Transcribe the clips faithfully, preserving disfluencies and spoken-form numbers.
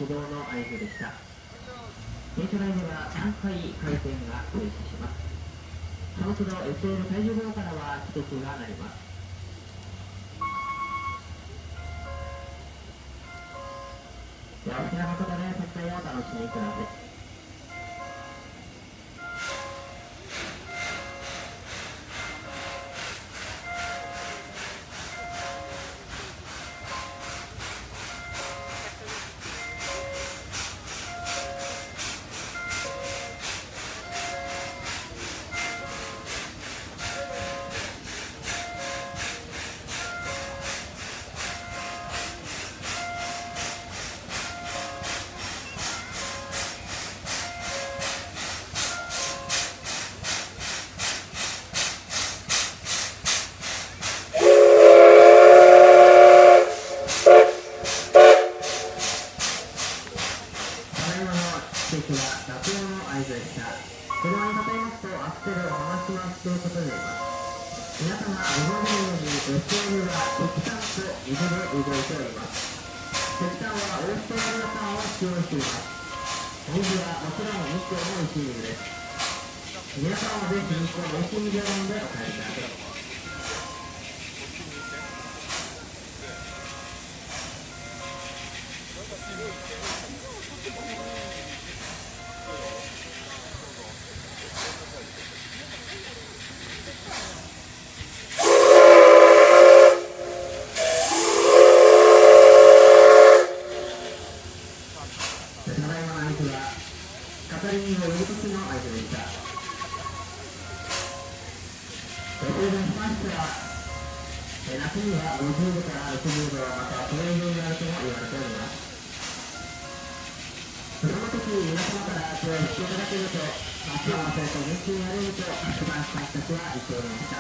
始動の合図でした。停車台ではさんかい回転が停止します。その都度 エスエル 体重号からは規則が鳴ります。ではお好きなことで撮影をお楽しみください。車に例えますとアクセルを回しますということになります。皆様ご存知のように エスエル は石炭と水で動いております。石炭はオーストラリア産を使用しています。水はもちろん日光の石水です。皆様もぜひ日光の美味しい水を飲んでお帰りください。係員を呼ぶときの合図でした。それにしましては、夏にはごじゅうどからろくじゅうど、またそれ以上になるとも言われております。その時皆様から手を引きいただけると、足を合わせると元気になれると一番私たちは言っておりました。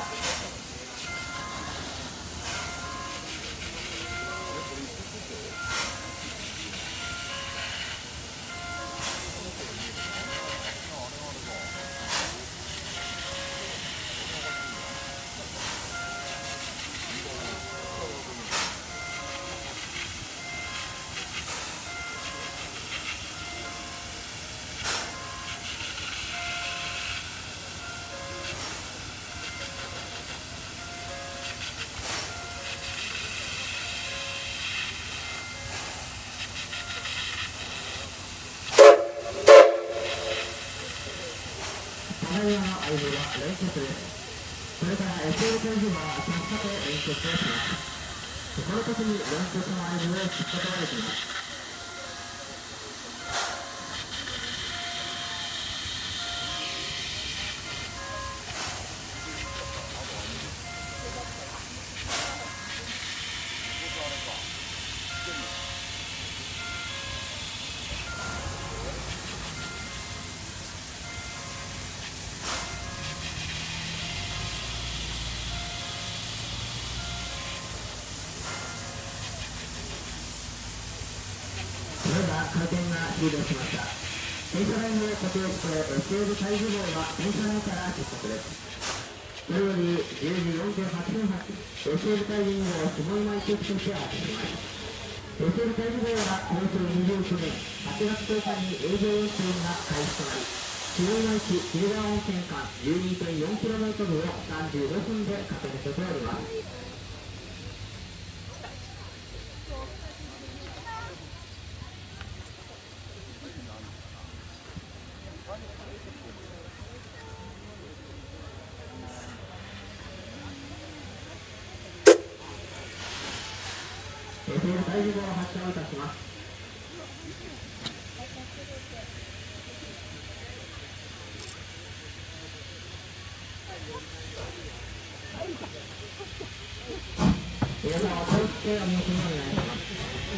ただいまの合図は連結です。それから エスエル 体重はさっさと連結をします。この時に連結の合図を聞くことができます。それでは回転が終了しました。停車台に固定して エスエル 体重号は停車台から出発です。それよりじゅうじよんじゅうはっぷん発 エスエル 体重号を下今池として発します。エスエル 体重号は平成にじゅうきゅうねんはちがつとおかに営業運転が開始となり、下今池鬼怒川温泉間 じゅうにてんよんキロメートル をさんじゅうごふんで駆け抜けております。エスエル 体重号を発車いたします。皆さんお気をつけお見送りをお願いします。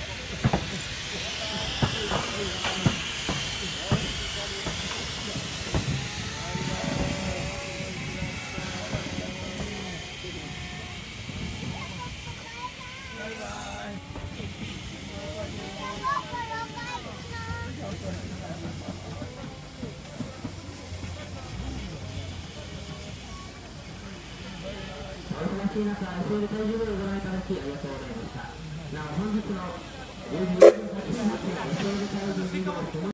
お忙しい中、エスエル 体重号をご覧いただきありがとうございました。なお本日のじゅうじよんじゅうはちふんはち、西武隊員に